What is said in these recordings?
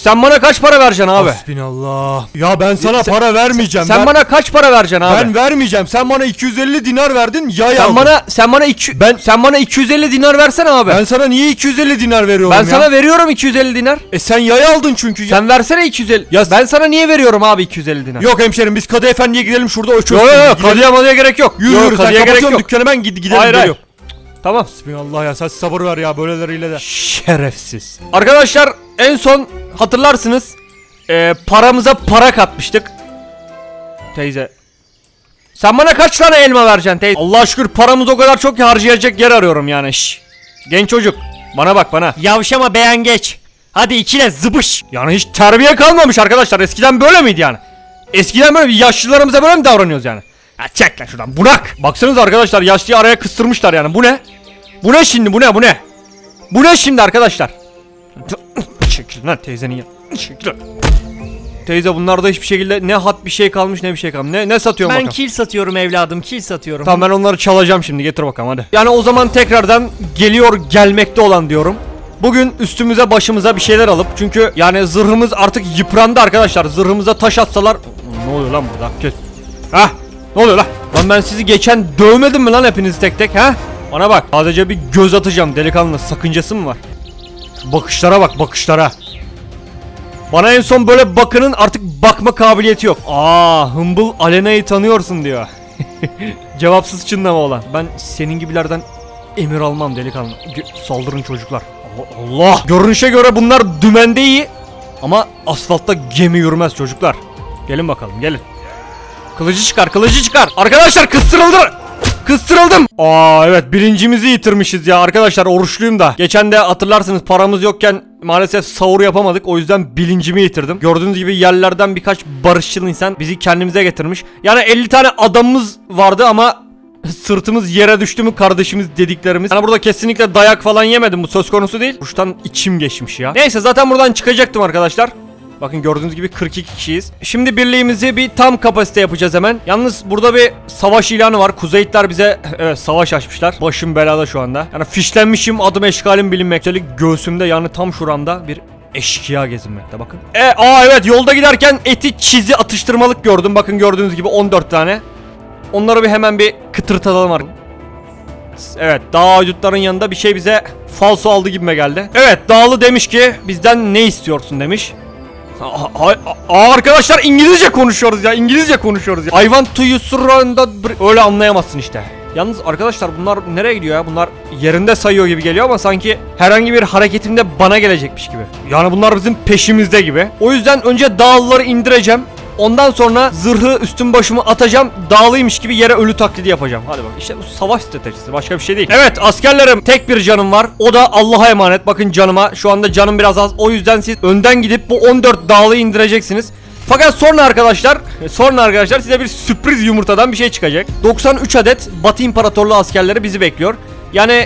Sen bana kaç para vereceksin abi? Hasbinallah. Ya ben sana para vermeyeceğim. Sen bana kaç para vereceksin abi? Ben vermeyeceğim. Sen bana 250 dinar verdin. Yay aldın. Sen bana 250 dinar versene abi. Ben sana niye 250 dinar veriyorum Ben sana veriyorum 250 dinar. Sen yay aldın çünkü. Sen versene 250. Ya ben sana niye veriyorum abi 250 dinar? Yok hemşerim, biz Kadı Efendi'ye gidelim, şurada o çözsün. Yok kadıya gerek yok. Yürü sen kapatıyorum dükkanı, ben gidelim. Hayır. Tamam. Bismillah ya, sen sabır ver ya böyleleriyle de. Şerefsiz. Arkadaşlar en son hatırlarsınız paramıza para katmıştık. Teyze. Sen bana kaç tane elma vereceksin teyze? Allah'a şükür paramız o kadar çok ki harcayacak yer arıyorum yani. Genç çocuk. Bana bak bana. Yavşama beğen geç. Hadi ikile zıbış. Yani hiç terbiye kalmamış arkadaşlar. Eskiden böyle miydi yani? Eskiden böyle yaşlılarımıza böyle mi davranıyoruz yani? Ha çek lan şuradan bunak. Baksanıza arkadaşlar, yaşlıyı araya kıstırmışlar yani. Bu ne? Bu ne şimdi? Bu ne? Bu ne şimdi arkadaşlar? Çekil lan teyzenin ya. Çekil. Teyze bunlarda hiçbir şekilde ne hat bir şey kalmış ne bir şey kalmış. Ne satıyorum bakalım? Ben kil satıyorum evladım, kil satıyorum. Tamam, ben onları çalacağım şimdi, getir bakalım hadi. Yani o zaman tekrardan gelmekte olan diyorum. Bugün üstümüze başımıza bir şeyler alıp, çünkü yani zırhımız artık yıprandı arkadaşlar. Zırhımıza taş atsalar. Ne oluyor lan burada? Kes. Hah, ne oluyor lan? Lan ben sizi geçen dövmedim mi lan hepinizi tek tek ha? Bana bak, sadece bir göz atacağım delikanlı, sakıncası mı var? Bakışlara bak, bakışlara. Bana en son böyle bakının artık bakma kabiliyeti yok. Humble Alena'yı tanıyorsun diyor. Cevapsız çınlama olan. Ben senin gibilerden emir almam delikanlı. Saldırın çocuklar. Allah Allah. Görünüşe göre bunlar dümende iyi. Ama asfaltta gemi yürümez çocuklar. Gelin bakalım, gelin. Kılıcı çıkar, kılıcı çıkar. Arkadaşlar kıstırıldım. Evet, bilincimizi yitirmişiz ya arkadaşlar, oruçluyum da. Geçen de hatırlarsınız paramız yokken maalesef sahur yapamadık, o yüzden bilincimi yitirdim. Gördüğünüz gibi yerlerden birkaç barışçıl insan bizi kendimize getirmiş. Yani 50 tane adamımız vardı ama sırtımız yere düştü mü kardeşimiz dediklerimiz. Yani burada kesinlikle dayak falan yemedim, bu söz konusu değil. Kuştan içim geçmiş ya. Neyse, zaten buradan çıkacaktım arkadaşlar. Bakın gördüğünüz gibi 42 kişiyiz. Şimdi birliğimizi bir tam kapasite yapacağız hemen. Yalnız burada bir savaş ilanı var. Kuzeyitler bize savaş açmışlar. Başım belada şu anda. Yani fişlenmişim, adım eşkalim bilinmekte. Göğsümde yani tam şuramda bir eşkıya gezinmekte bakın. Evet, yolda giderken eti çizi atıştırmalık gördüm. Bakın gördüğünüz gibi 14 tane. Onları hemen bir kıtırtatalım artık. Evet, dağ haydutların yanında bir şey bize falso aldı gibime geldi. Evet, dağlı demiş ki bizden ne istiyorsun demiş. Arkadaşlar İngilizce konuşuyoruz ya, İngilizce konuşuyoruz ya. I want to use öyle anlayamazsın işte. Yalnız arkadaşlar bunlar nereye gidiyor ya? Bunlar yerinde sayıyor gibi geliyor ama sanki herhangi bir hareketimde bana gelecekmiş gibi. Yani bunlar bizim peşimizde gibi. O yüzden önce dağlıları indireceğim. Ondan sonra zırhı üstüm başımı atacağım. Dağlıymış gibi yere ölü taklidi yapacağım. Hadi bak, işte bu savaş stratejisi, başka bir şey değil. Evet askerlerim, tek bir canım var. O da Allah'a emanet. Bakın canıma, şu anda canım biraz az. O yüzden siz önden gidip bu 14 dağlıyı indireceksiniz. Fakat sonra arkadaşlar size bir sürpriz yumurtadan bir şey çıkacak. 93 adet Batı İmparatorluğu askerleri bizi bekliyor. Yani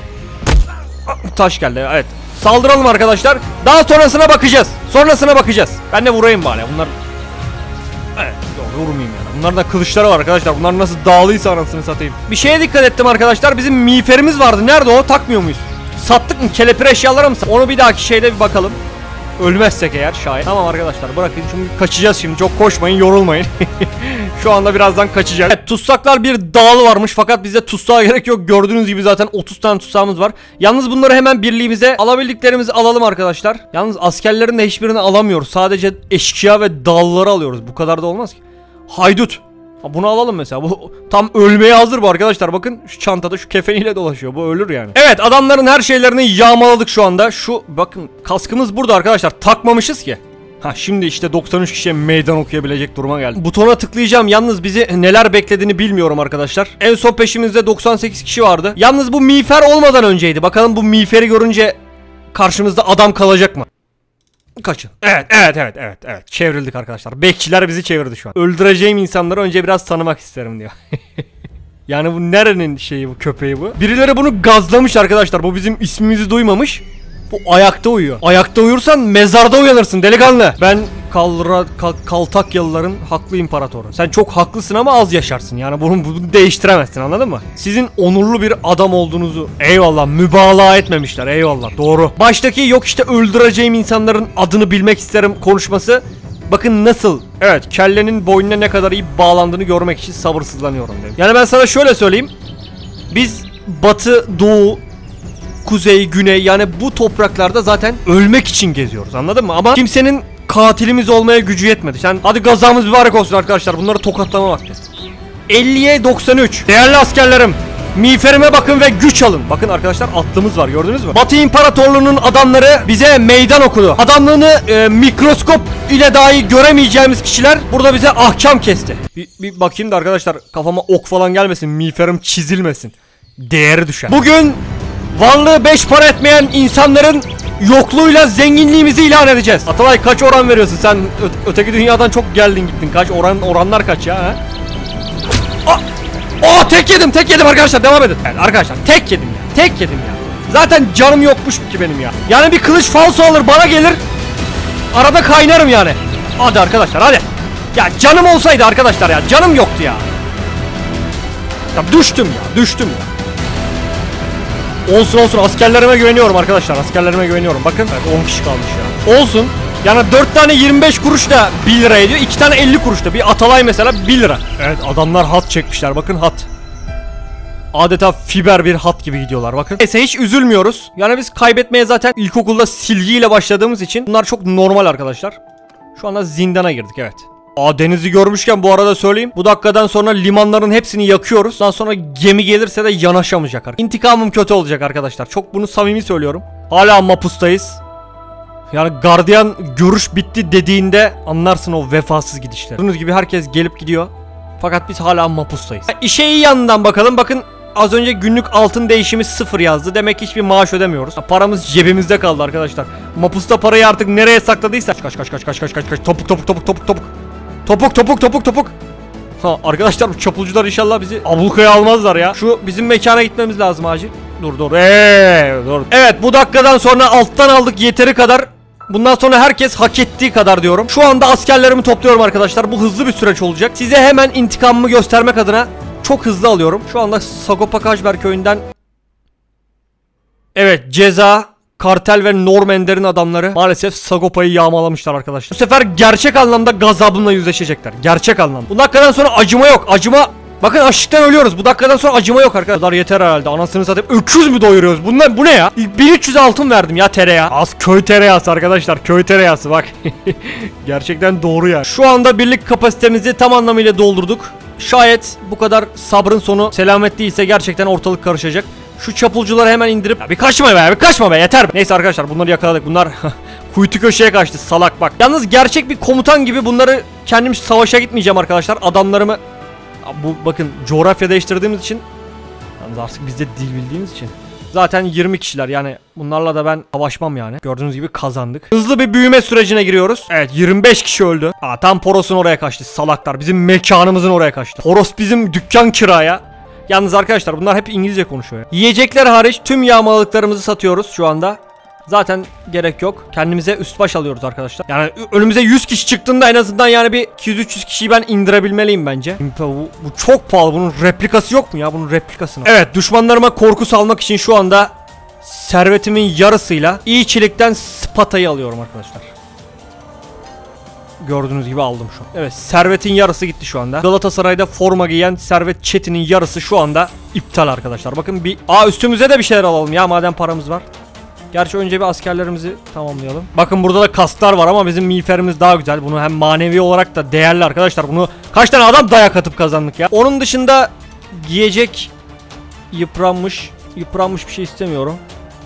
taş geldi, evet. Saldıralım arkadaşlar. Daha sonrasına bakacağız. Ben de vurayım bari. Bunlar evet, vurmayayım yani. Bunların da kılıçları var arkadaşlar. Bunlar nasıl dağlıysa anasını satayım. Bir şeye dikkat ettim arkadaşlar. Bizim miğferimiz vardı. Nerede o? Takmıyor muyuz? Sattık mı? Kelepir eşyalara mı? Onu bir dahaki şeyde bir bakalım. Ölmezsek eğer şayet. Tamam arkadaşlar, bırakın çünkü kaçacağız şimdi. Çok koşmayın, yorulmayın. Şu anda birazdan kaçacağız. Evet, tutsaklar bir dağlı varmış fakat bize tutsağa gerek yok. Gördüğünüz gibi zaten 30 tane tutsağımız var. Yalnız bunları hemen birliğimize alabildiklerimizi alalım arkadaşlar. Yalnız askerlerin de hiçbirini alamıyoruz. Sadece eşkıya ve dağlıları alıyoruz. Bu kadar da olmaz ki. Haydut. Bunu alalım mesela. Bu tam ölmeye hazır bu arkadaşlar. Bakın şu çantada şu kefeniyle dolaşıyor. Bu ölür yani. Evet, adamların her şeylerini yağmaladık şu anda. Şu bakın kaskımız burada arkadaşlar. Takmamışız ki. Şimdi işte 93 kişiye meydan okuyabilecek duruma geldi. Butona tıklayacağım. Yalnız bizi neler beklediğini bilmiyorum arkadaşlar. En son peşimizde 98 kişi vardı. Yalnız bu miğfer olmadan önceydi. Bakalım bu miğferi görünce karşımızda adam kalacak mı? Kaçın. Evet. Çevrildik arkadaşlar. Bekçiler bizi çevirdi şu an. Öldüreceğim insanları önce biraz tanımak isterim diyor. Yani bu nerenin şeyi, bu köpeği bu? Birileri bunu gazlamış arkadaşlar. Bu bizim ismimizi duymamış. Bu ayakta uyuyor. Ayakta uyursan mezarda uyanırsın delikanlı. Ben Kaltakyalıların haklı imparatoru. Sen çok haklısın ama az yaşarsın. Yani bunu değiştiremezsin, anladın mı? Sizin onurlu bir adam olduğunuzu eyvallah mübalağa etmemişler, eyvallah, doğru. Baştaki yok işte öldüreceğim insanların adını bilmek isterim konuşması. Bakın nasıl, evet, kellenin boynuna ne kadar iyi bağlandığını görmek için sabırsızlanıyorum dedim. Yani ben sana şöyle söyleyeyim. Biz batı, doğu, kuzey, güney, yani bu topraklarda zaten ölmek için geziyoruz, anladın mı? Ama kimsenin katilimiz olmaya gücü yetmedi. Sen hadi gazamız mübarek olsun arkadaşlar, bunları tokatlama vakti. 50'ye 93. Değerli askerlerim, miğferime bakın ve güç alın. Bakın arkadaşlar, atlımız var, gördünüz mü? Batı İmparatorluğu'nun adamları bize meydan okudu. Adamlığını mikroskop ile dahi göremeyeceğimiz kişiler burada bize ahkam kesti. Bir bakayım da arkadaşlar, kafama ok falan gelmesin, miğferim çizilmesin, değeri düşer. Bugün varlığı 5 para etmeyen insanların yokluğuyla zenginliğimizi ilan edeceğiz. Atalay, kaç oran veriyorsun sen? Öteki dünyadan çok geldin gittin. Kaç oranlar kaç ya? Tek yedim arkadaşlar, devam edin. Evet, arkadaşlar tek yedim ya. Zaten canım yokmuş ki benim ya. Yani bir kılıç falso alır bana gelir, arada kaynarım yani. Hadi arkadaşlar, hadi. Ya canım olsaydı arkadaşlar, ya canım yoktu ya. Ya düştüm ya. Olsun, askerlerime güveniyorum arkadaşlar, askerlerime güveniyorum. Bakın, evet, 10 kişi kalmış ya. Olsun. Yani 4 tane 25 kuruş da 1 lira ediyor. 2 tane 50 kuruş da. Bir Atalay mesela 1 lira. Evet, adamlar hat çekmişler, bakın hat. Adeta fiber bir hat gibi gidiyorlar, bakın. Neyse, hiç üzülmüyoruz. Yani biz kaybetmeye zaten ilkokulda silgiyle başladığımız için bunlar çok normal arkadaşlar. Şu anda zindana girdik, evet. Denizi görmüşken bu arada söyleyeyim. Bu dakikadan sonra limanların hepsini yakıyoruz. Daha sonra gemi gelirse de yanaşamayacak. İntikamım kötü olacak arkadaşlar. Çok bunu samimi söylüyorum. Hala mapustayız. Yani gardiyan görüş bitti dediğinde anlarsın o vefasız gidişleri. Gördüğünüz gibi herkes gelip gidiyor. Fakat biz hala mapustayız. İşe iyi yanından bakalım. Bakın, az önce günlük altın değişimi 0 yazdı. Demek ki hiçbir maaş ödemiyoruz. Paramız cebimizde kaldı arkadaşlar. Mapusta parayı artık nereye sakladıysa. Kaç. Topuk. Arkadaşlar, bu çapulcular inşallah bizi ablukaya almazlar ya. Şu bizim mekana gitmemiz lazım acil. Dur. Evet, bu dakikadan sonra alttan aldık yeteri kadar. Bundan sonra herkes hak ettiği kadar diyorum. Şu anda askerlerimi topluyorum arkadaşlar. Bu hızlı bir süreç olacak. Size hemen intikamımı göstermek adına çok hızlı alıyorum. Şu anda Sagopa Kajmer köyünden. Evet, Ceza, Kartel ve Normander'in adamları maalesef Sagopa'yı yağmalamışlar arkadaşlar. Bu sefer gerçek anlamda gazabımla yüzleşecekler. Gerçek anlamda. Bu dakikadan sonra acıma yok. Bakın, açlıktan ölüyoruz. Bu dakikadan sonra acıma yok arkadaşlar. Yeter herhalde. Anasını satayım. Öküz mü doyuruyoruz? Bu ne ya? 1300 altın verdim ya tereyağı. Az köy tereyağısı arkadaşlar. Köy tereyağısı bak. Gerçekten doğru ya. Şu anda birlik kapasitemizi tam anlamıyla doldurduk. Şayet bu kadar sabrın sonu selamet değilse gerçekten ortalık karışacak. Şu çapulcuları hemen indirip ya bir kaçma be yeter. Neyse arkadaşlar, bunları yakaladık. Bunlar kuytu köşeye kaçtı, salak bak. Yalnız gerçek bir komutan gibi bunları, kendim savaşa gitmeyeceğim arkadaşlar. Adamlarımı bakın, coğrafya değiştirdiğimiz için, yalnız artık biz de dil bildiğimiz için zaten 20 kişiler, yani bunlarla da ben savaşmam yani. Gördüğünüz gibi kazandık. Hızlı bir büyüme sürecine giriyoruz. Evet, 25 kişi öldü. Tam Poros'un oraya kaçtı salaklar. Bizim mekanımızın oraya kaçtı. Poros bizim dükkan kiraya. Yalnız arkadaşlar, bunlar hep İngilizce konuşuyor ya. Yiyecekler hariç tüm yağmalalıklarımızı satıyoruz şu anda. Zaten gerek yok. Kendimize üst baş alıyoruz arkadaşlar. Yani önümüze 100 kişi çıktığında en azından yani bir 200-300 kişiyi ben indirebilmeliyim bence. Bu çok pahalı. Bunun replikası yok mu ya? Bunun replikasını. Evet, düşmanlarıma korku salmak için şu anda servetimin yarısıyla iyi çelikten Spata'yı alıyorum arkadaşlar. Gördüğünüz gibi aldım şu an. Evet, servetin yarısı gitti şu anda. Galatasaray'da forma giyen Servet Çetin'in yarısı şu anda iptal arkadaşlar. Bakın bir üstümüze de bir şeyler alalım ya, madem paramız var. Gerçi önce bir askerlerimizi tamamlayalım. Bakın, burada da kasklar var ama bizim miğferimiz daha güzel. Bunu hem manevi olarak da değerli arkadaşlar. Bunu kaç tane adam dayak atıp kazandık ya. Onun dışında giyecek yıpranmış bir şey istemiyorum.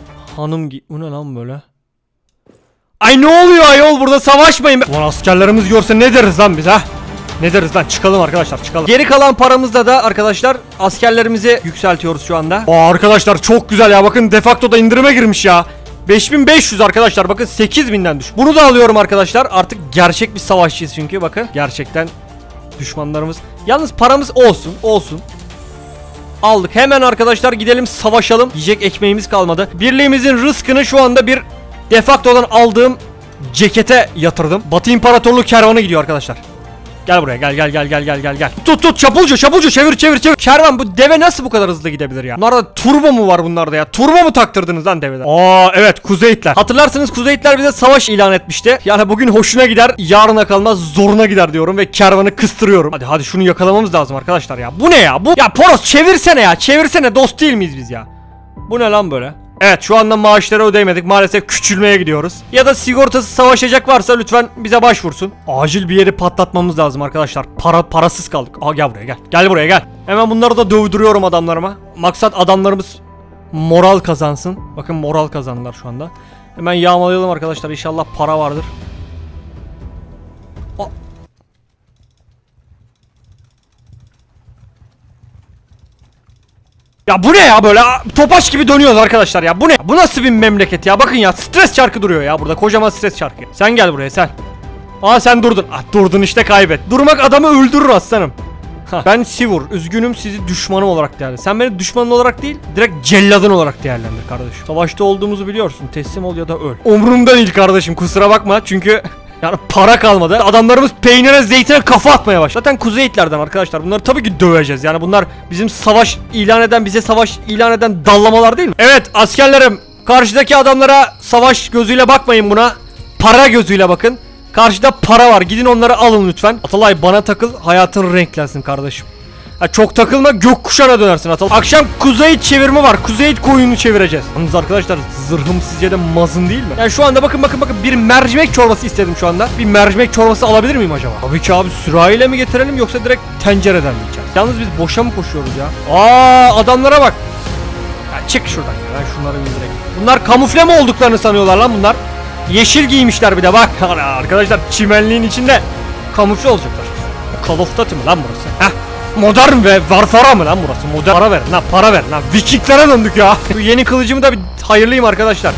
Bu ne lan böyle? Ay, ne oluyor ayol, burada savaşmayın. Ulan askerlerimiz görse ne deriz lan biz ha? Ne deriz lan? Çıkalım arkadaşlar, çıkalım. Geri kalan paramızda da arkadaşlar askerlerimizi yükseltiyoruz şu anda. Arkadaşlar çok güzel ya, bakın defakto da indirime girmiş ya. 5500 arkadaşlar, bakın 8000'den düş. Bunu da alıyorum arkadaşlar. Artık gerçek bir savaşçıyız çünkü bakın. Gerçekten düşmanlarımız. Yalnız paramız olsun. Aldık. Hemen arkadaşlar gidelim savaşalım. Yiyecek ekmeğimiz kalmadı. Birliğimizin rızkını şu anda bir defaktodan aldığım cekete yatırdım. Batı İmparatorluğu kervanı gidiyor arkadaşlar. Gel buraya, gel. Tut çapulcu çevir. Kervan, bu deve nasıl bu kadar hızlı gidebilir ya? Bunlarda turbo mu var bunlarda ya? Turbo mu taktırdınız lan deveden? Evet, Kuzeyitler. Hatırlarsınız Kuzeyitler bize savaş ilan etmişti. Yani bugün hoşuna gider, yarına kalmaz zoruna gider diyorum ve kervanı kıstırıyorum. Hadi şunu yakalamamız lazım arkadaşlar ya. Bu ne ya? Ya Poros çevirsene ya. Çevirsene, dost değil miyiz biz ya? Bu ne lan böyle? Evet, şu anda maaşları ödeyemedik. Maalesef küçülmeye gidiyoruz. Ya da sigortası savaşacak varsa lütfen bize başvursun. Acil bir yeri patlatmamız lazım arkadaşlar. Parasız kaldık. Gel buraya gel. Gel buraya gel. Hemen bunları da dövdürüyorum adamlarıma. Maksat adamlarımız moral kazansın. Bakın moral kazandılar şu anda. Hemen yağmalayalım arkadaşlar. İnşallah para vardır. Ya bu ne ya, böyle topaç gibi dönüyoruz arkadaşlar ya, bu ne? Bu nasıl bir memleket ya, bakın ya, stres çarkı duruyor ya burada, kocaman stres çarkı. Sen gel buraya sen. Sen durdun. Durdun işte, kaybet. Durmak adamı öldürür aslanım. Ben Sivur, üzgünüm, sizi düşmanım olarak değerlendir. Sen beni düşmanın olarak değil, direkt celladın olarak değerlendir kardeşim. Savaşta olduğumuzu biliyorsun, teslim ol ya da öl. Umurumda değil kardeşim, kusura bakma çünkü yani para kalmadı. Adamlarımız peynire, zeytine kafa atmaya başladı. Zaten Kuzeyitlerden arkadaşlar. Bunları tabii ki döveceğiz. Yani bunlar bizim bize savaş ilan eden dallamalar değil mi? Evet askerlerim, karşıdaki adamlara savaş gözüyle bakmayın buna. Para gözüyle bakın. Karşıda para var. Gidin onları alın lütfen. Atalay, bana takıl, hayatın renklensin kardeşim. Çok takılma, gökkuşağına dönersin Atalay. Akşam Kuzeyit çevirme var. Kuzeyit koyunu çevireceğiz. Yalnız arkadaşlar, zırhım sizce de mazın değil mi? Yani şu anda bakın bir mercimek çorbası istedim şu anda. Bir mercimek çorbası alabilir miyim acaba? Tabii ki abi, sürahiyle mi getirelim yoksa direkt tencereden mi yiyeceğiz? Yalnız biz boşa mı koşuyoruz ya? Adamlara bak. Ya çık şuradan ya, ben şunları indireyim. Bunlar kamufle mi olduklarını sanıyorlar lan bunlar? Yeşil giymişler bir de bak. Arkadaşlar çimenliğin içinde kamufle olacaklar. Call of Duty mi lan burası? Modern ve Warfare mı lan burası? Modern. Para verin lan. Vikinglere döndük ya. Şu yeni kılıcımı da bir hayırlıyım arkadaşlar.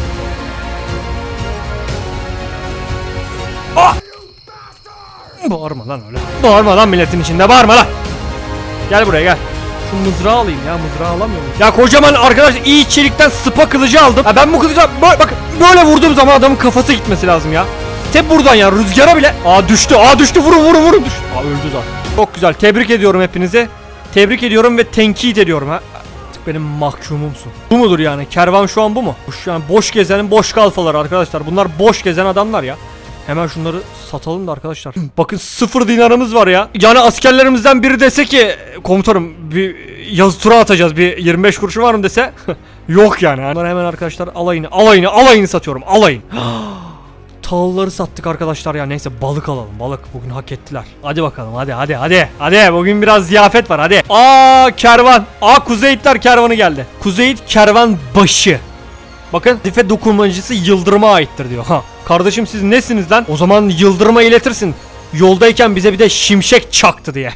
Bağırma lan öyle. Bağırma lan, milletin içinde bağırma lan. Gel buraya gel. Şu mızrağı alayım ya, mızrağı alamıyorum. Ya kocaman arkadaş, iyi çelikten sıpa kılıcı aldım. Ben bu kılıcı bak böyle vurduğum zaman adamın kafası gitmesi lazım ya. Hep buradan ya, rüzgara bile. Düştü vurun düştü. Öldü zaten. Çok güzel, tebrik ediyorum hepinizi. Tebrik ediyorum ve tenkit ediyorum ha. Artık benim mahkumumsun. Bu mudur yani, kervan şu an bu mu? Yani boş gezenin boş kalfaları arkadaşlar. Bunlar boş gezen adamlar ya. Hemen şunları satalım da arkadaşlar. Bakın 0 dinarımız var ya. Yani askerlerimizden biri dese ki komutanım bir yazı tura atacağız, bir 25 kuruşu var mı dese yok yani. Bunları hemen arkadaşlar alayını satıyorum, alayın. Tahılları sattık arkadaşlar ya, neyse balık alalım, balık bugün hak ettiler. Hadi bakalım, hadi bugün biraz ziyafet var, hadi. Kervan, Kuzeyitler kervanı geldi. Kuzeyit kervan başı. Bakın, dife dokunmacısı Yıldırım'a aittir diyor. Kardeşim siz nesiniz lan? O zaman Yıldırım'a iletirsin. Yoldayken bize bir de şimşek çaktı diye.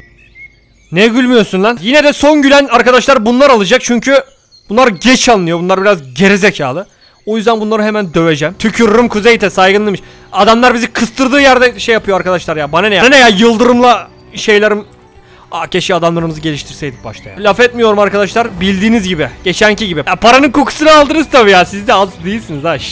Ne gülmüyorsun lan? Yine de son gülen arkadaşlar bunlar alacak çünkü bunlar geç anlıyor. Bunlar biraz gerizekalı. O yüzden bunları hemen döveceğim. Tükürürüm Kuzeyit'e, saygınlıymış. Adamlar bizi kıstırdığı yerde şey yapıyor arkadaşlar ya. Bana ne ya? Bana ne ya, Yıldırım'la şeylerim. Keşke adamlarımızı geliştirseydik başta ya. Laf etmiyorum arkadaşlar, bildiğiniz gibi. Geçenki gibi. Paranın kokusunu aldınız tabii ya. Siz de az değilsiniz ha.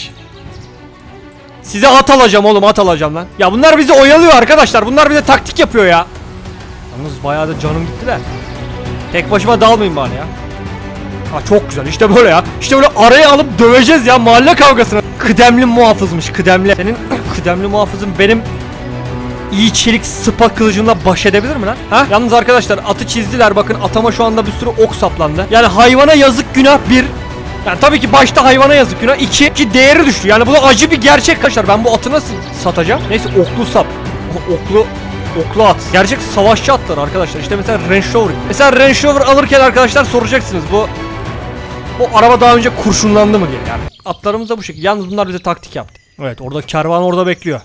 Size at alacağım oğlum, at alacağım lan. Ya bunlar bizi oyalıyor arkadaşlar. Bunlar bize taktik yapıyor ya. Yalnız bayağı da canım gitti de. Tek başıma dalmayayım bari ya. Çok güzel, işte böyle ya. İşte böyle araya alıp döveceğiz ya, mahalle kavgasını. Kıdemli muhafızmış, kıdemli. Senin kıdemli muhafızın benim iyi çelik sıpa kılıcımla baş edebilir mi lan? Yalnız arkadaşlar atı çizdiler, bakın atama şu anda bir sürü ok saplandı. Yani hayvana yazık günah bir. Yani tabii ki başta hayvana yazık günah, iki değeri düştü. Yani bu da acı bir gerçek arkadaşlar. Ben bu atı nasıl satacağım? Neyse, oklu sap. Oklu at. Gerçek savaşçı atlar arkadaşlar. İşte mesela Range Rover. Mesela Range Rover alırken arkadaşlar soracaksınız, bu araba daha önce kurşunlandı mı diye yani. Atlarımız da bu şekilde. Yalnız bunlar bize taktik yaptı. Evet, orada kervan orada bekliyor.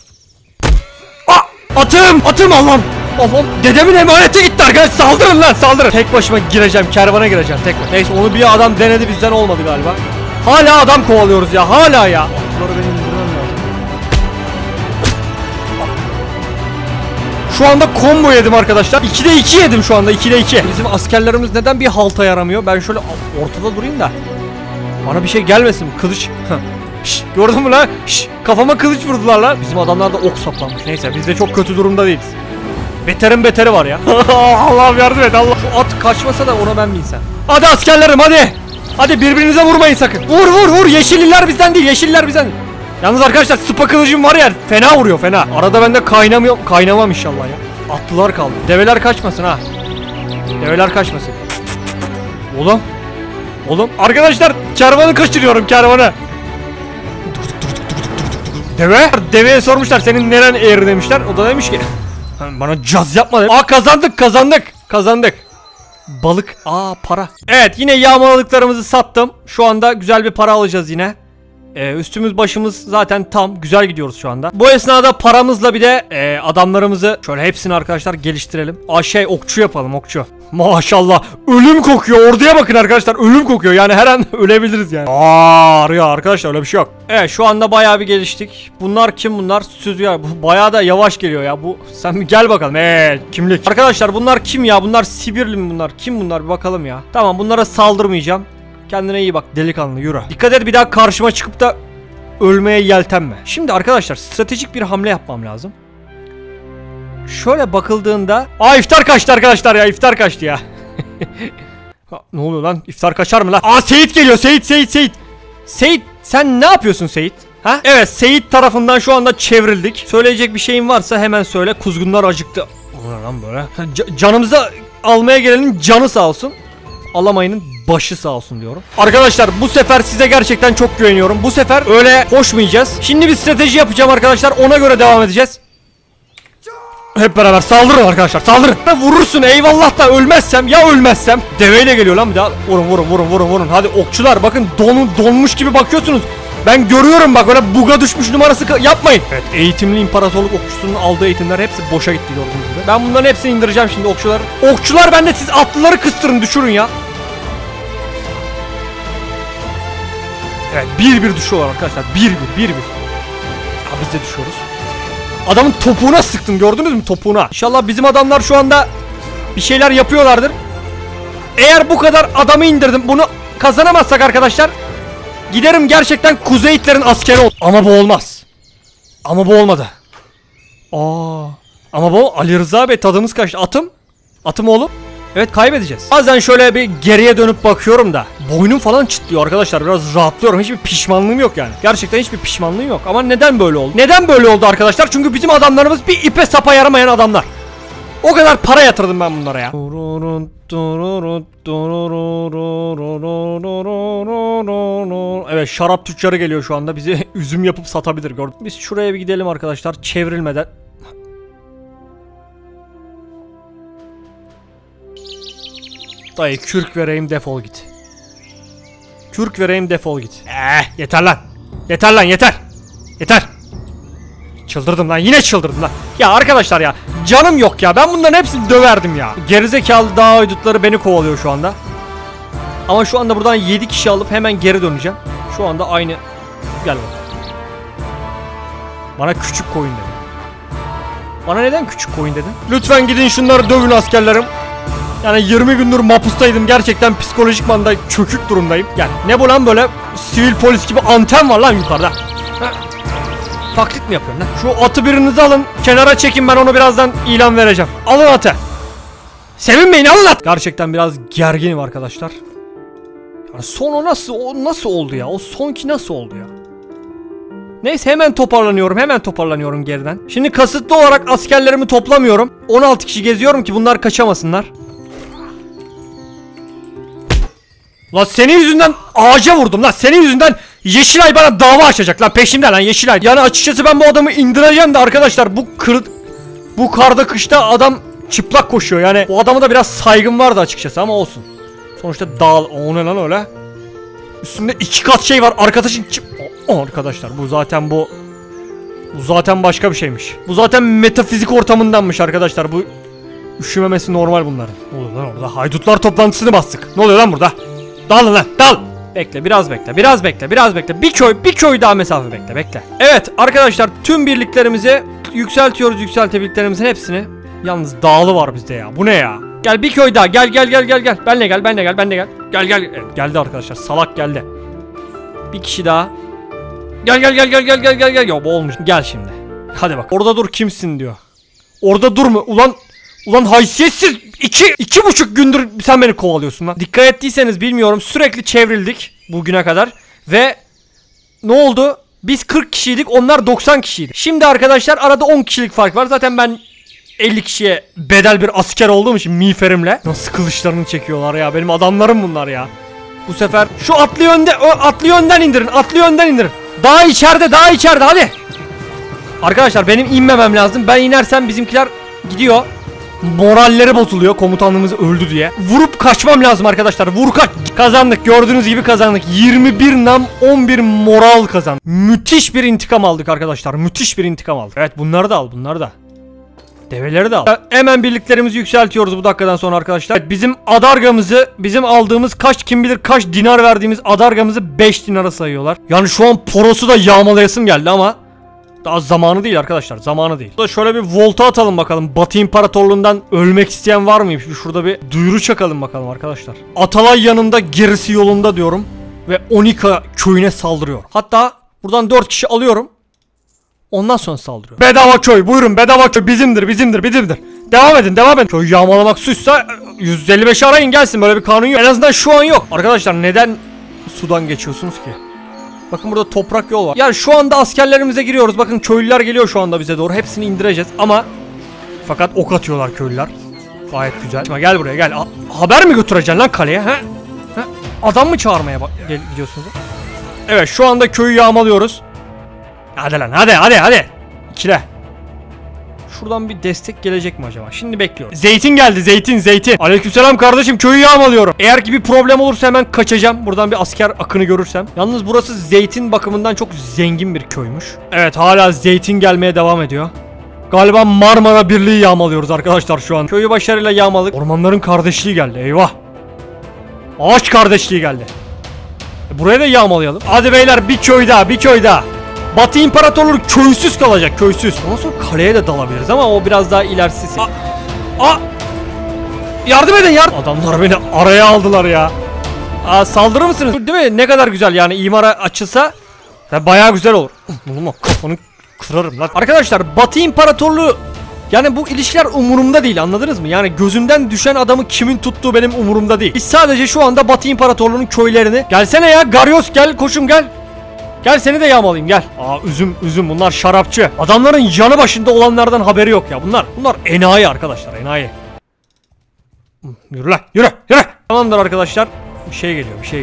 Atım Allah'ım. Dedemin emaneti gitti arkadaşlar, saldırın lan, saldırın. Tek başıma gireceğim, kervana gireceğim tek başıma. Neyse, onu bir adam denedi, bizden olmadı galiba. Hala adam kovalıyoruz ya, hala ya. Bunları benim indirmem lazım. Şu anda combo yedim arkadaşlar. 2'de 2 yedim şu anda, 2'de 2. Bizim askerlerimiz neden bir halta yaramıyor? Ben şöyle ortada durayım da bana bir şey gelmesin. Kılıç Şş, gördün mü lan? Şş, kafama kılıç vurdular lan. Bizim adamlar da ok saplanmış. Neyse biz de çok kötü durumda değiliz. Beterin beteri var ya. Allah'ım yardım et Allah. Şu at kaçmasa da ona ben binsem. Hadi askerlerim hadi. Hadi birbirinize vurmayın sakın. Vur vur vur. Yeşilliler bizden değil. Yeşilliler bizden değil. Yalnız arkadaşlar sıpa kılıcım var ya, fena vuruyor fena. Arada ben de kaynamam inşallah ya. Atlılar kaldı. Develer kaçmasın ha. Develer kaçmasın. Oğlum arkadaşlar kervanı kaçırıyorum, kervanı. Deveye sormuşlar senin neren eğri demişler. O da demiş ki bana caz yapma demiş. Aa kazandık. Balık. Para. Evet yine yağmaladıklarımızı sattım. Şu anda güzel bir para alacağız yine. Üstümüz başımız zaten tam, güzel gidiyoruz şu anda. Bu esnada paramızla bir de adamlarımızı şöyle hepsini arkadaşlar geliştirelim. Okçu yapalım, okçu. Maşallah ölüm kokuyor, orduya bakın arkadaşlar, ölüm kokuyor yani her an ölebiliriz yani. Arıyor arkadaşlar, öyle bir şey yok. Evet şu anda bayağı bir geliştik. Bunlar kim bunlar? Süzüyor. Bu bayağı da yavaş geliyor ya bu. Sen bir gel bakalım. Kimlik. Arkadaşlar bunlar kim ya? Bunlar Sibirli mi bunlar? Kim bunlar bir bakalım ya. Tamam bunlara saldırmayacağım. Kendine iyi bak delikanlı, yürü. Dikkat et bir daha karşıma çıkıp da ölmeye yeltenme. Şimdi arkadaşlar stratejik bir hamle yapmam lazım. Şöyle bakıldığında... iftar kaçtı arkadaşlar ya, iftar kaçtı ya. Ne oluyor lan? İftar kaçar mı lan? Seyit geliyor, Seyit. Seyit sen ne yapıyorsun Seyit? Ha? Evet Seyit tarafından şu anda çevrildik. Söyleyecek bir şeyin varsa hemen söyle, kuzgunlar acıktı. O ne lan böyle? Canımıza almaya gelenin canı sağ olsun. Alamayının başı sağ olsun diyorum. Arkadaşlar bu sefer size gerçekten çok güveniyorum. Bu sefer öyle koşmayacağız. Şimdi bir strateji yapacağım arkadaşlar. Ona göre devam edeceğiz. Hep beraber saldırın arkadaşlar, saldırın. Vurursun eyvallah da ölmezsem, ya ölmezsem. Deveyle geliyor lan bir daha. Vurun. Hadi okçular bakın donmuş gibi bakıyorsunuz. Ben görüyorum bak, öyle buga düşmüş numarası yapmayın. Evet eğitimli imparatorluk okçusunun aldığı eğitimler hepsi boşa gitti gördüğünüz gibi. Ben bunların hepsini indireceğim şimdi okçular. Okçular bende, siz atlıları kıstırın, düşürün ya. Evet bir düşüyorlar arkadaşlar, bir. Biz de düşüyoruz. Adamın topuğuna sıktım, gördünüz mü topuğuna? İnşallah bizim adamlar şu anda bir şeyler yapıyorlardır. Eğer bu kadar adamı indirdim, bunu kazanamazsak arkadaşlar giderim gerçekten Kuzey Hitler'in askeri ol. Ama bu olmaz. Ama bu olmadı. Ama bu Ali Rıza Bey, tadımız kaçtı. Atım oğlum. Evet kaybedeceğiz. Bazen şöyle bir geriye dönüp bakıyorum da boynum falan çıtlıyor arkadaşlar, biraz rahatlıyorum. Hiçbir pişmanlığım yok yani. Gerçekten hiçbir pişmanlığım yok. Ama neden böyle oldu? Neden böyle oldu arkadaşlar? Çünkü bizim adamlarımız bir ipe sapa yaramayan adamlar. O kadar para yatırdım ben bunlara ya. Evet şarap tüccarı geliyor şu anda, bizi üzüm yapıp satabilir, gördün. Biz şuraya bir gidelim arkadaşlar çevrilmeden. Dayı kürk vereyim defol git. Yeter lan. Yeter. Çıldırdım lan, yine çıldırdım lan. Ya arkadaşlar ya, canım yok ya, ben bunların hepsini döverdim ya. Gerizekalı dağ haydutları beni kovalıyor şu anda. Ama şu anda buradan 7 kişi alıp hemen geri döneceğim. Şu anda aynı. Gel bakalım. Bana küçük koyun dedin. Bana neden küçük koyun dedin? Lütfen gidin şunları dövün askerlerim. Yani 20 gündür mapustaydım, gerçekten psikolojikman da çökük durumdayım. Yani ne bu lan, böyle sivil polis gibi anten var lan yukarıda. Taklit mi yapıyorsun lan? Şu atı birinizi alın, kenara çekin, ben onu birazdan ilan vereceğim. Alın atı. Sevinmeyin, alın at. Gerçekten biraz gerginim arkadaşlar. Yani son o nasıl oldu ya? O sonki nasıl oldu ya? Neyse hemen toparlanıyorum geriden. Şimdi kasıtlı olarak askerlerimi toplamıyorum. 16 kişi geziyorum ki bunlar kaçamasınlar. Lan senin yüzünden ağaca vurdum lan, senin yüzünden Yeşilay bana dava açacak lan, peşimde lan Yeşilay. Yani açıkçası ben bu adamı indireceğim de arkadaşlar, bu karda kışta adam çıplak koşuyor yani. O adama da biraz saygım vardı açıkçası ama olsun. Sonuçta o ne lan öyle? Üstünde 2 kat şey var arkadaşın. Arkadaşlar bu zaten başka bir şeymiş. Bu zaten metafizik ortamındanmış arkadaşlar. Bu üşümemesi normal bunların. Ne oluyor lan orada? Haydutlar toplantısını bastık. Ne oluyor lan burada? Dağılın lan, dal. Bekle, biraz bekle. Bir köy daha mesafe bekle. Evet arkadaşlar, tüm birliklerimizi yükseltebildiklerimizin hepsini. Yalnız dağlı var bizde ya. Bu ne ya? Gel bir köy daha. Gel. Benle gel. Gel. Evet, geldi arkadaşlar. Salak geldi. Bir kişi daha. Gel gel gel gel gel gel gel gel. Ya bu olmuş. Gel şimdi. Hadi bak. Orada dur, kimsin diyor. Orada durma. Ulan haysiyetsiz. 2,5 gündür sen beni kovalıyorsun lan. Dikkat ettiyseniz bilmiyorum, sürekli çevrildik bugüne kadar. Ve ne oldu? Biz 40 kişiydik, onlar 90 kişiydi. Şimdi arkadaşlar arada 10 kişilik fark var. Zaten ben 50 kişiye bedel bir asker olduğum için miğferimle. Nasıl kılıçlarını çekiyorlar ya, benim adamlarım bunlar ya. Bu sefer şu atlı yönden indirin. Atlı yönden indirin. Daha içeride hadi. Arkadaşlar benim inmemem lazım. Ben inersem bizimkiler gidiyor. Moralleri bozuluyor, komutanımız öldü diye. Vurup kaçmam lazım arkadaşlar. Vur kaç. Kazandık, gördüğünüz gibi kazandık. 21 nam 11 moral kazandık. Müthiş bir intikam aldık arkadaşlar. Müthiş bir intikam aldık. Evet, bunları da al, bunları da. Develeri de al. Hemen birliklerimizi yükseltiyoruz bu dakikadan sonra arkadaşlar. Evet, bizim adargamızı, bizim aldığımız kim bilir kaç dinar verdiğimiz adargamızı 5 dinara sayıyorlar. Yani şu an Poros'u da yağmalayasım geldi ama daha zamanı değil arkadaşlar, zamanı değil. Burada şöyle bir volta atalım bakalım. Batı İmparatorluğundan ölmek isteyen var mıymış? Şurada bir duyuru çakalım bakalım arkadaşlar. Atalay yanında, gerisi yolunda diyorum. Ve Onika köyüne saldırıyor. Hatta buradan 4 kişi alıyorum. Ondan sonra saldırıyor. Bedava köy, buyurun, bedava köy bizimdir. Devam edin. Köyü yağmalamak suçsa 155'i arayın gelsin, böyle bir kanun yok. En azından şu an yok. Arkadaşlar neden sudan geçiyorsunuz ki? Bakın burada toprak yol var. Yani şu anda askerlerimize giriyoruz. Bakın köylüler geliyor şu anda bize doğru. Hepsini indireceğiz ama fakat ok atıyorlar köylüler. Gayet güzel. Şimdi gel buraya gel. Haber mi götüreceksin lan kaleye? Ha? Adam mı çağırmaya gidiyorsunuz? Evet, şu anda köyü yağmalıyoruz. Hadi lan, hadi. İkile. Şuradan bir destek gelecek mi acaba? Şimdi bekliyorum. Zeytin geldi, zeytin. Aleykümselam kardeşim, köyü yağmalıyorum. Eğer ki bir problem olursa hemen kaçacağım. Buradan bir asker akını görürsem. Yalnız burası zeytin bakımından çok zengin bir köymüş. Evet, hala zeytin gelmeye devam ediyor. Galiba Marmara Birliği yağmalıyoruz arkadaşlar şu an. Köyü başarıyla yağmaladık. Ormanların kardeşliği geldi, eyvah. Ağaç kardeşliği geldi. Buraya da yağmalayalım. Hadi beyler, bir köy daha. Batı İmparatorluğu köysüz kalacak, köysüz. Ondan sonra kaleye de dalabiliriz ama o biraz daha ilerisi. Yardım edin, Adamlar beni araya aldılar ya. Saldırır mısınız? Değil mi? Ne kadar güzel yani, imara açılsa bayağı güzel olur. Oğlum kafanı kırarım lan. Arkadaşlar Batı İmparatorluğu, yani bu ilişkiler umurumda değil, anladınız mı? Yani gözümden düşen adamı kimin tuttuğu benim umurumda değil. Biz sadece şu anda Batı İmparatorluğu'nun köylerini. Gelsene ya Garyos, gel koçum gel. Gel seni de yağmalayayım, gel. Üzüm bunlar şarapçı. Adamların yanı başında olanlardan haberi yok ya. Bunlar enayi arkadaşlar, enayi. Yürü lan, yürü. Tamamdır arkadaşlar. Bir şey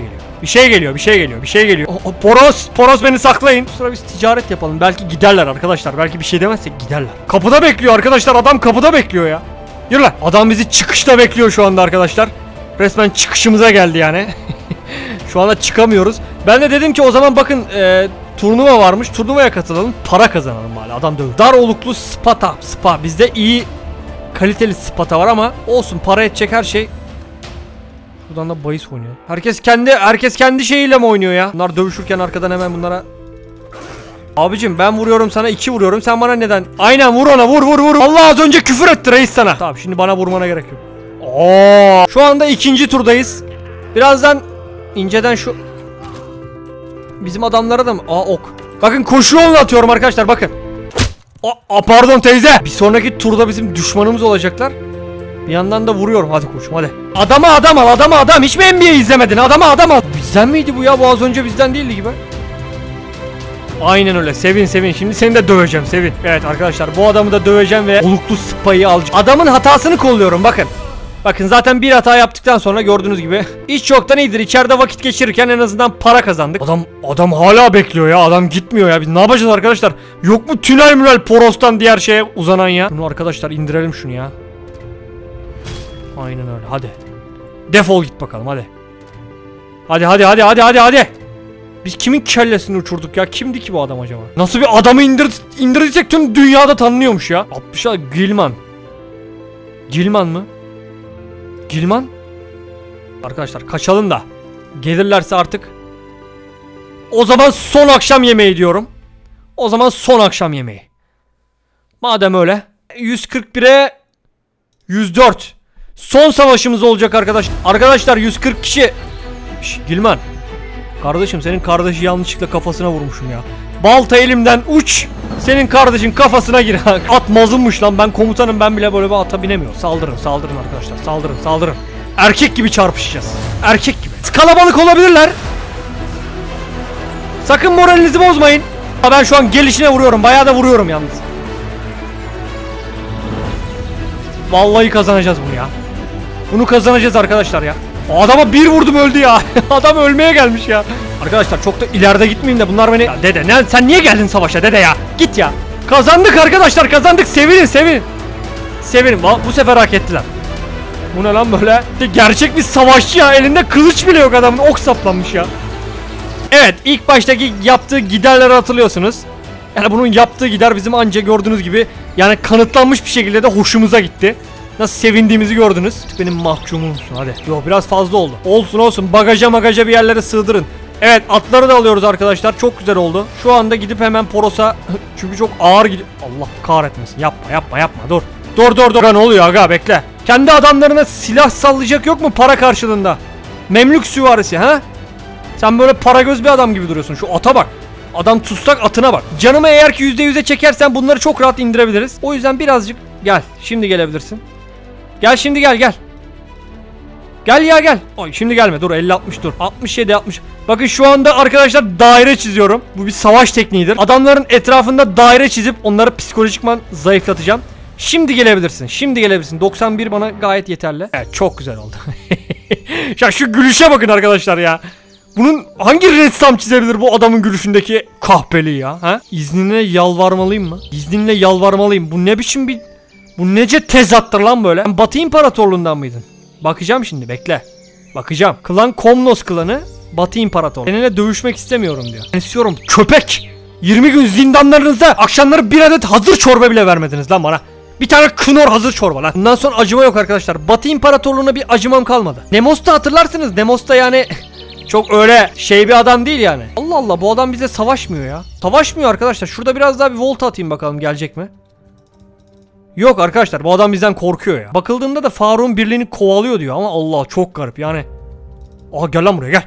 geliyor. Poros beni saklayın. Bu sıra biz ticaret yapalım. Belki giderler arkadaşlar. Belki bir şey demezsek giderler. Kapıda bekliyor arkadaşlar. Adam kapıda bekliyor ya. Yürü lan. Adam bizi çıkışta bekliyor şu anda arkadaşlar. Resmen çıkışımıza geldi yani. Şu anda çıkamıyoruz. Ben de dedim ki o zaman bakın turnuva varmış. Turnuvaya katılalım. Para kazanalım hala. Adam dövüyor. Dar oluklu spa. Bizde iyi kaliteli spata var ama olsun, para edecek her şey. Buradan da bahis oynuyor. Herkes kendi şeyiyle mi oynuyor ya? Bunlar dövüşürken arkadan hemen bunlara. Abicim ben vuruyorum sana, 2 vuruyorum. Sen bana neden? Aynen, vur ona, vur. Allah az önce küfür etti reis sana. Tamam, şimdi bana vurmana gerek yok. Şu anda 2. turdayız. Birazdan inceden şu bizim adamlara da mı? Ok. Bakın koşu yolunu atıyorum arkadaşlar, bakın. Pardon teyze. Bir sonraki turda bizim düşmanımız olacaklar. Bir yandan da vuruyorum, hadi koçum hadi. Adama adam al. Hiç mi NBA izlemedin? Adama adam al. Bizden miydi bu ya? Bu az önce bizden değildi gibi. Aynen öyle, sevin. Şimdi seni de döveceğim, sevin. Evet arkadaşlar, bu adamı da döveceğim ve oluklu spayı alacağım. Adamın hatasını kolluyorum, bakın. Bakın zaten bir hata yaptıktan sonra gördüğünüz gibi iş çoktan iyidir. İçeride vakit geçirirken en azından para kazandık. Adam hala bekliyor ya. Adam gitmiyor ya. Biz ne yapacağız arkadaşlar? Yok mu tünel Poros'tan diğer şeye uzanan ya? Bunu arkadaşlar indirelim şunu ya. Aynen öyle, hadi. Defol git bakalım, hadi. Hadi. Biz kimin kellesini uçurduk ya? Kimdi ki bu adam acaba? Nasıl bir adamı indirdiysek tüm dünyada tanınıyormuş ya. 60'a Gilman mı? Gilman? Arkadaşlar kaçalım da gelirlerse artık. O zaman son akşam yemeği diyorum. Madem öyle. 141'e 104. Son savaşımız olacak arkadaşlar. Arkadaşlar 140 kişi. Gilman. Kardeşim, senin kardeşi yanlışlıkla kafasına vurmuşum ya. Balta elimden uç. Senin kardeşin kafasına gir. At mazınmış lan, ben komutanım, ben bile böyle bir ata binemiyorum. Saldırın saldırın arkadaşlar, saldırın saldırın. Erkek gibi çarpışacağız. Erkek gibi. Kalabalık olabilirler. Sakın moralinizi bozmayın. Ben şu an gelişine vuruyorum, bayağı da vuruyorum yalnız. Vallahi kazanacağız bunu ya. Bunu kazanacağız arkadaşlar ya. O adama bir vurdum, öldü ya. Adam ölmeye gelmiş ya. Arkadaşlar çok da ileride gitmeyeyim de bunlar beni... Ya dede sen niye geldin savaşa dede ya? Git ya. Kazandık arkadaşlar, kazandık. Sevinin sevinin. Sevinin. Bu sefer hak ettiler. Bu ne lan böyle? Gerçek bir savaşçı ya. Elinde kılıç bile yok adamın. Ok saplanmış ya. Evet, ilk baştaki yaptığı giderleri hatırlıyorsunuz. Yani bunun yaptığı gider bizim anca gördüğünüz gibi yani kanıtlanmış bir şekilde de hoşumuza gitti. Nasıl sevindiğimizi gördünüz. Benim mahkumumsun hadi. Yo, biraz fazla oldu. Olsun olsun, bagaja bir yerlere sığdırın. Evet, atları da alıyoruz arkadaşlar. Çok güzel oldu. Şu anda gidip hemen Poros'a çünkü çok ağır gidiyor. Allah kahretmesin. Yapma dur. Dur. Ne oluyor aga, bekle. Kendi adamlarına silah sallayacak yok mu para karşılığında? Memlük süvarisi ha? Sen böyle para göz bir adam gibi duruyorsun. Şu ata bak. Adam tutsak atına bak. Canımı eğer ki %100'e çekersen bunları çok rahat indirebiliriz. O yüzden birazcık gel. Şimdi gelebilirsin. Gel şimdi gel. Gel ya gel. Oy, şimdi gelme, dur 50-60 dur. 67-60. Bakın şu anda arkadaşlar daire çiziyorum. Bu bir savaş tekniğidir. Adamların etrafında daire çizip onları psikolojikman zayıflatacağım. Şimdi gelebilirsin. 91 bana gayet yeterli. Evet, çok güzel oldu. Ya şu gülüşe bakın arkadaşlar ya. Bunun hangi ressam çizebilir bu adamın gülüşündeki kahpeliği ya? Ha? İznine yalvarmalıyım mı? İzninle yalvarmalıyım. Bu ne biçim bir... Bu nece tezattır lan böyle? Sen Batı İmparatorluğundan mıydın? Bakacağım şimdi, bekle. Bakacağım. Klan Komnos klanı Batı İmparatorluğu. Seninle dövüşmek istemiyorum diyor. Ben istiyorum köpek. 20 gün zindanlarınızda akşamları bir adet hazır çorba bile vermediniz lan bana. Bir tane Knorr hazır çorba lan. Bundan sonra acıma yok arkadaşlar. Batı İmparatorluğu'na bir acımam kalmadı. Nemos'ta hatırlarsınız. Nemos'ta yani... Çok öyle şey bir adam değil yani. Allah Allah, bu adam bize savaşmıyor ya. Savaşmıyor arkadaşlar. Şurada biraz daha bir volta atayım bakalım, gelecek mi? Yok arkadaşlar, bu adam bizden korkuyor ya. Bakıldığında da Faruk'un birliğini kovalıyor diyor ama Allah çok garip yani. Aha, gel lan buraya gel.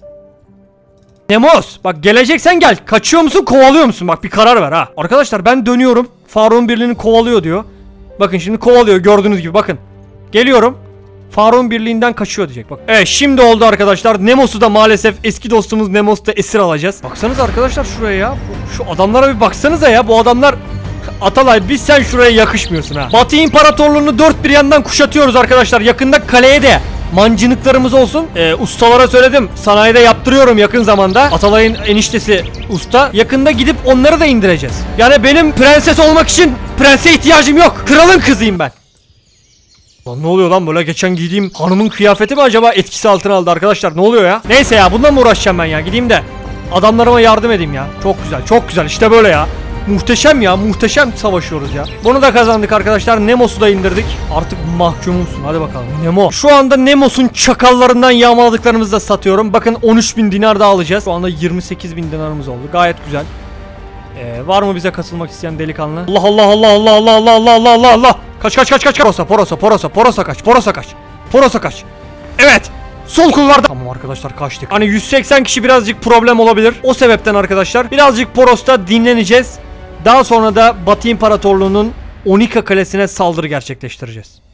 Nemos bak, geleceksen gel. Kaçıyor musun, kovalıyor musun? Bak bir karar ver ha. Arkadaşlar ben dönüyorum. Faruk'un birliğini kovalıyor diyor. Bakın şimdi kovalıyor, gördüğünüz gibi bakın. Geliyorum. Faruk'un birliğinden kaçıyor diyecek bak. Evet, şimdi oldu arkadaşlar. Nemos'u da maalesef eski dostumuz Nemos'u da esir alacağız. Baksanıza arkadaşlar şuraya ya. Şu adamlara bir baksanıza ya. Bu adamlar... Atalay, biz sen şuraya yakışmıyorsun ha. Batı İmparatorluğunu dört bir yandan kuşatıyoruz arkadaşlar. Yakında kaleye de mancınıklarımız olsun. Ustalara söyledim. Sanayide yaptırıyorum yakın zamanda. Atalay'ın eniştesi usta. Yakında gidip onları da indireceğiz. Yani benim prenses olmak için prense ihtiyacım yok. Kralın kızıyım ben. Lan ne oluyor lan böyle? Geçen giydiğim hanımın kıyafeti mi acaba etkisi altına aldı arkadaşlar? Ne oluyor ya? Neyse ya, bundan mı uğraşacağım ben ya? Gideyim de adamlarıma yardım edeyim ya. Çok güzel, çok güzel. İşte böyle ya. Muhteşem ya, muhteşem savaşıyoruz ya. Bunu da kazandık arkadaşlar. Nemos'u da indirdik. Artık mahkumumsun. Hadi bakalım. Nemo. Şu anda Nemos'un çakallarından yağmaladıklarımızı da satıyorum. Bakın 13.000 dinar daha alacağız. Şu anda 28.000 dinarımız oldu. Gayet güzel. Var mı bize katılmak isteyen delikanlı? Allah. Kaç. Porosa kaç. Evet. Sol kulvarda. Tamam arkadaşlar, kaçtık. Hani 180 kişi birazcık problem olabilir. O sebepten arkadaşlar birazcık Poros'ta dinleneceğiz. Daha sonra da Batı İmparatorluğu'nun Onika Kalesi'ne saldırı gerçekleştireceğiz.